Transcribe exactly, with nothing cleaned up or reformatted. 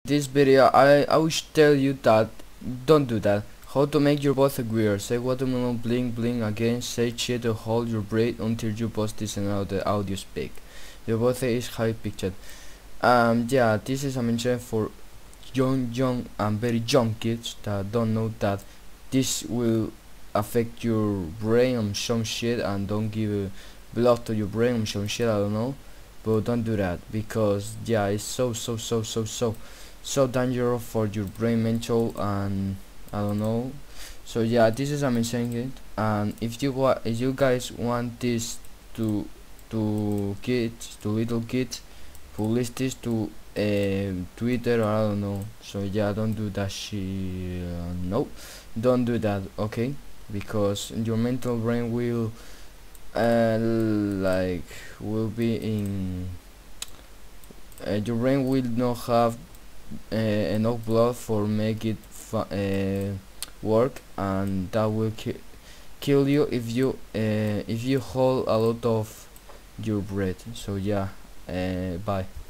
This video I, I will tell you that don't do that. How to make your boss weird. Say watermelon bling bling again. Say shit to hold your breath until you post this and out the audio speak. Your boss is high pictured. Um yeah, this is a mention for young young and very young kids that don't know that this will affect your brain on some shit and don't give blood to your brain on some shit, I don't know. But don't do that because yeah, it's so so so so so so dangerous for your brain, mental, and I don't know. So yeah, this is I'm saying it. And if you wa if you guys want this to to kids, to little kids, publish this to uh, Twitter or I don't know. So yeah, don't do that shit. Uh, no, don't do that. Okay, because your mental brain will uh, like will be in uh, your brain will not have uh, enough blood for make it uh, work, and that will ki kill you if you uh, if you hold a lot of your breath. So yeah, uh, bye.